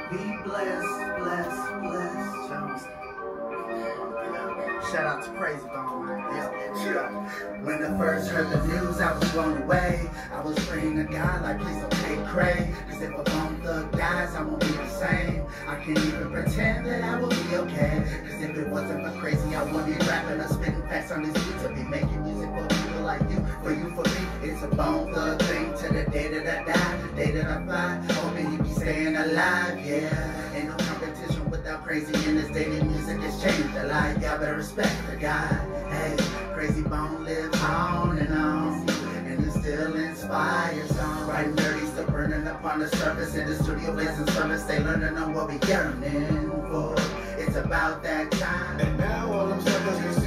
Be blessed, blessed, blessed. Shout out to Krayzie, when I first heard the news, I was blown away. I was praying to God like, please don't take Cray. Cause if a bone thug dies, I won't be the same. I can't even pretend that I will be okay. Cause if it wasn't for Krayzie, I wouldn't be rapping or spitting facts on this beat. To be making music for people like you, for you, for me. It's a bone thug thing to the day that I die, the day that I fly. Hoping you be staying alive, yeah. Ain't no competition without Krayzie in this daily music. It's changed a lot. Y'all better respect the guy. Hey, Krayzie Bone lives on, and it still inspires on. Writing dirty, still burning up on the surface. In the studio, blazing service, they learning on what we yearning for. It's about that time. And now all them suckers